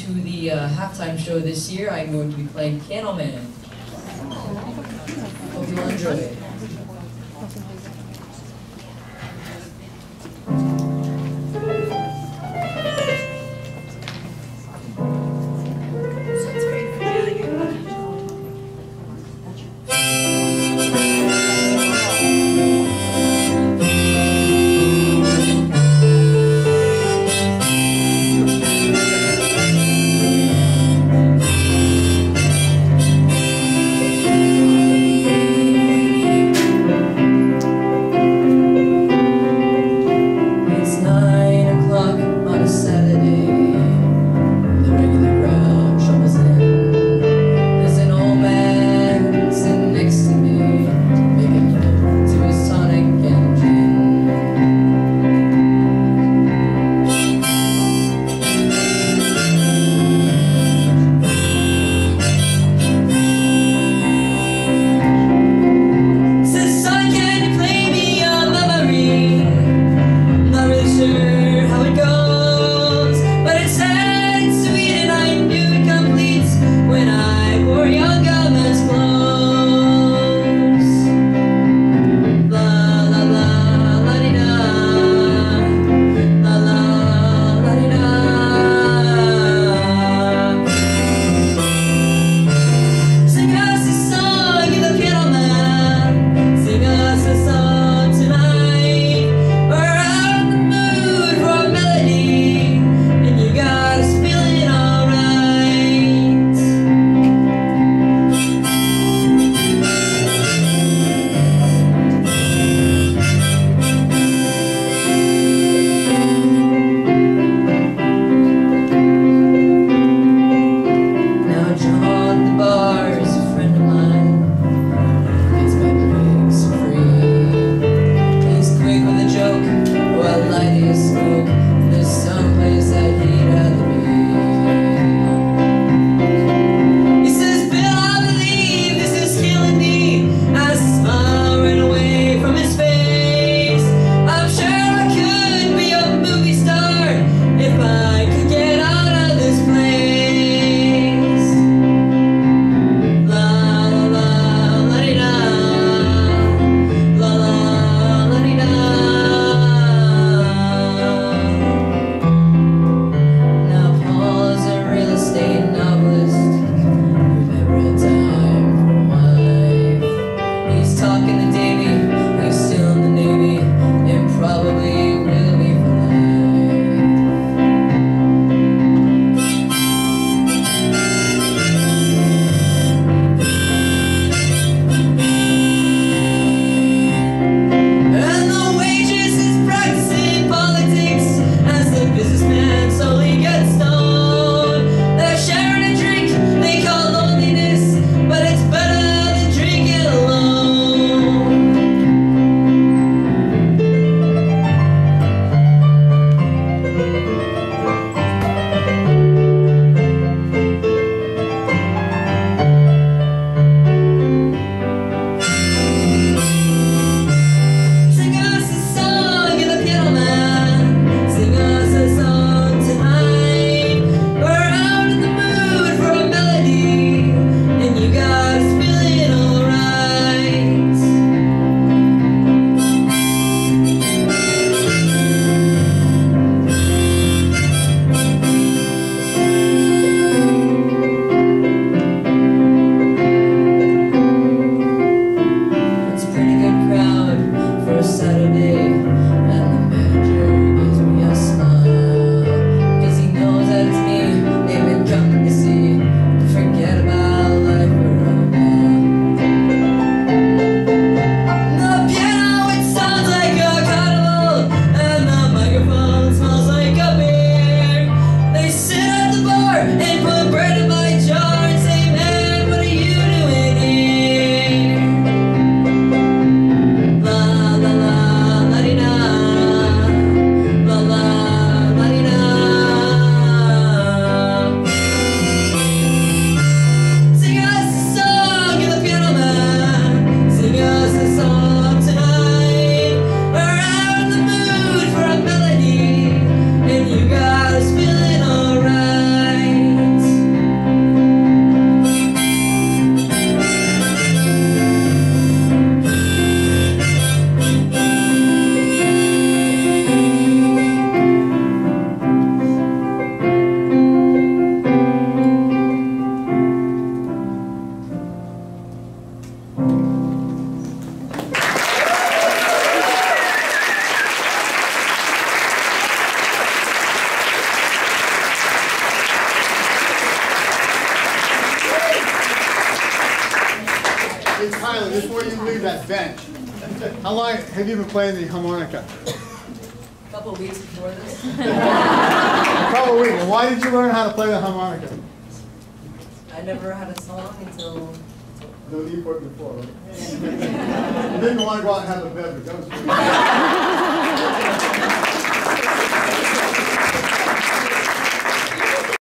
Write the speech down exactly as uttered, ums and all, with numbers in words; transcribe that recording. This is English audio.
to the uh, halftime show this year. I'm going to be playing Piano Man. Hope you'll enjoy it. Kylie, before you leave that bench, how long have you been playing the harmonica? A couple of weeks before this. A couple of weeks. And why did you learn how to play the harmonica? I never had a song until. No Newport before, right? You didn't want to go out and have a beverage. That was